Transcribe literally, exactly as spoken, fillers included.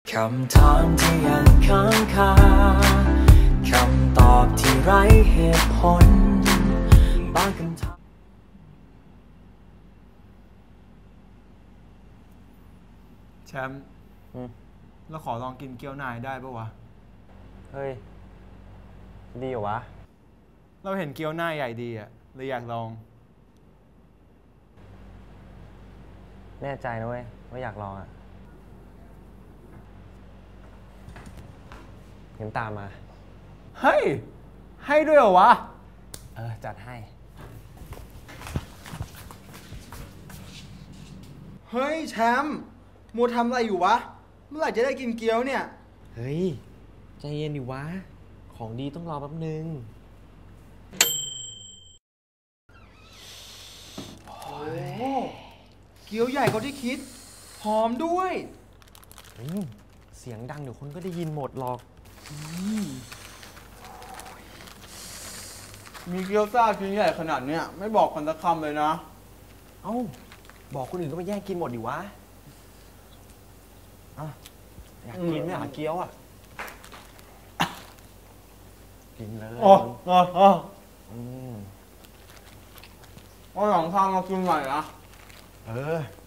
คำถามที่ยังค้างคาคำตอบที่ไร้เหตุผลบางคำถามแชมป์เราขอลองกินเกี๊ยวนายได้ปะวะเฮ้ยดีเหรอวะเราเห็นเกี๊ยวหน้าใหญ่ดีอะเลยอยากลองแน่ใจนะเว้ยว่าอยากลองอ่ะงั้นตามมาเฮ้ยให้ด้วยเหรอวะเออจัดให้เฮ้ยแชมป์มัวทำอะไรอยู่วะเมื่อไหร่จะได้กินเกี๊ยวเนี่ยเฮ้ยใจเย็นดิวะของดีต้องรอแป๊บนึงโอ้เกี๊ยวใหญ่กว่าที่คิดหอมด้วยเสียงดังเดี๋ยวคนก็ได้ยินหมดหรอกมีเกี๊ยวซ่าชิ้นใหญ่ขนาดเนี้ยไม่บอกกันสักคำเลยนะเอ้าบอกคนอื่นก็ไปแย่งกินหมดดิวะอ่ะอยากกินไหมอ่ะเกี๊ยวอ่ะกินเลยอ๋ออ๋ออ๋ออืมเอาหลังทางมากินใหม่นะเออ